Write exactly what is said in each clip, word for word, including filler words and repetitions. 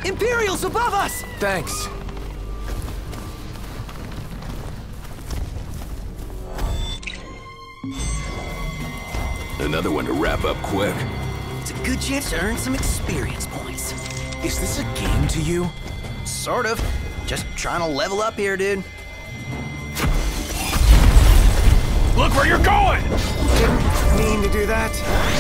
Imperials above us! Thanks. Another one to wrap up quick. It's a good chance to earn some experience points. Is this a game to you? Sort of. Just trying to level up here, dude. Look where you're going! Didn't mean to do that.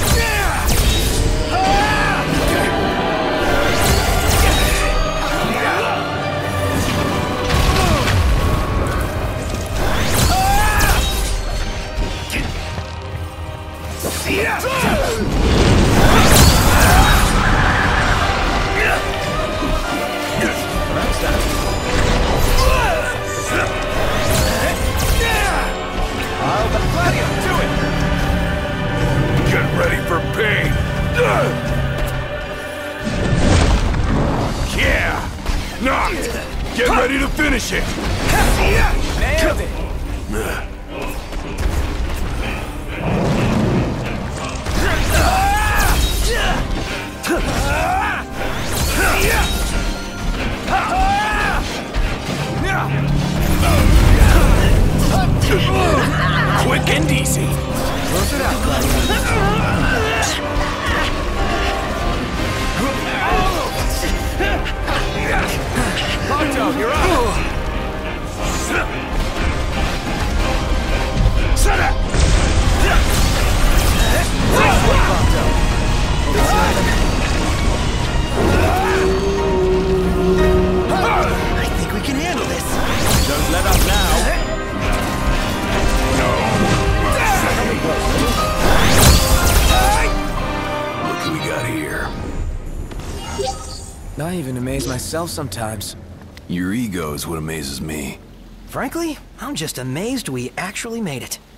Get ready for pain! Yeah! Knocked! Get ready to finish it! Nailed it! Quick and easy! Close it out, Ponto, you're up! Shut up! Nice work, Ponto. It's I think we can handle this. Don't let up now. What do we got here? I even amaze myself sometimes. Your ego is what amazes me. Frankly, I'm just amazed we actually made it.